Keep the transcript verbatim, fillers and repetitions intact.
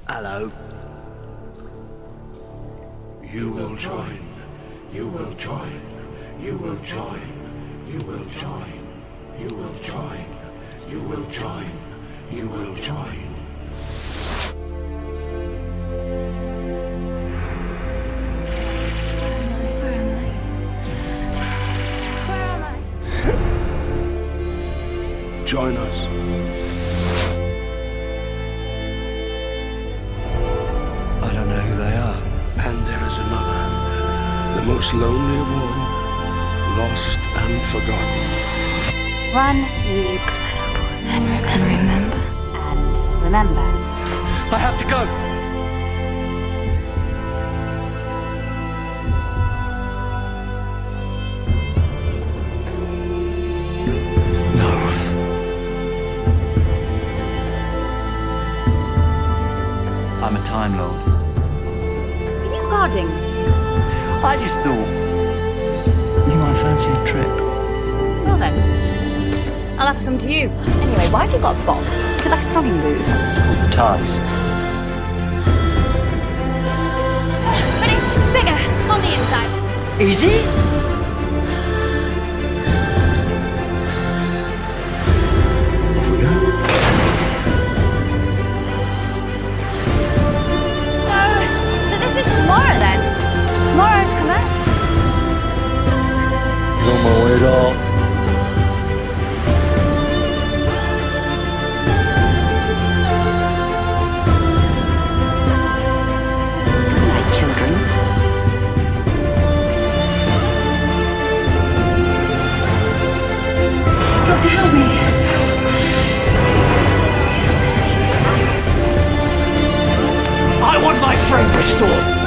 Hello. You will join. You will join. You will join. You will join. You will join. You will join. You will join. Join us. I don't know who they are. And there is another, the most lonely of all, lost and forgotten. Run, you and, re and remember. And remember. I have to go. I'm a Time Lord. Are you guarding? I just thought you might fancy a trip. Well then, I'll have to come to you. Anyway, why have you got a box? Is it like a stocking boot? The TARDIS. But it's bigger on the inside. Is it? Off we go. Tomorrow then. Tomorrow's come out. On my way down. Good night, children. Doctor, help me. I want my friend restored.